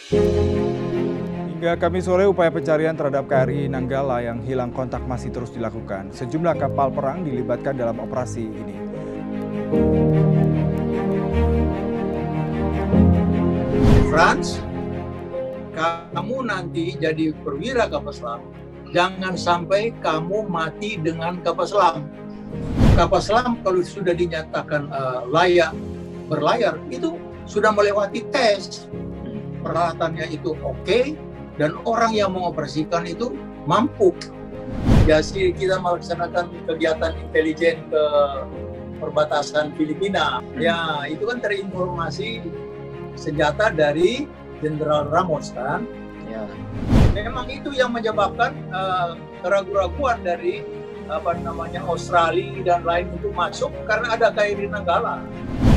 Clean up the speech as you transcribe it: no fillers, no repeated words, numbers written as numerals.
Hingga Kamis sore, upaya pencarian terhadap KRI Nanggala yang hilang kontak masih terus dilakukan. Sejumlah kapal perang dilibatkan dalam operasi ini. Frans, kamu nanti jadi perwira kapal selam, jangan sampai kamu mati dengan kapal selam. Kapal selam kalau sudah dinyatakan layak berlayar, itu sudah melewati tes. Peralatannya itu oke, dan orang yang mengoperasikan itu mampu. Jadi kita melaksanakan kegiatan intelijen ke perbatasan Filipina. Ya, itu kan terinformasi senjata dari Jenderal Ramos kan. Ya. Memang itu yang menyebabkan keraguan-keraguan dari Australia dan lain untuk masuk karena ada KRI Nanggala.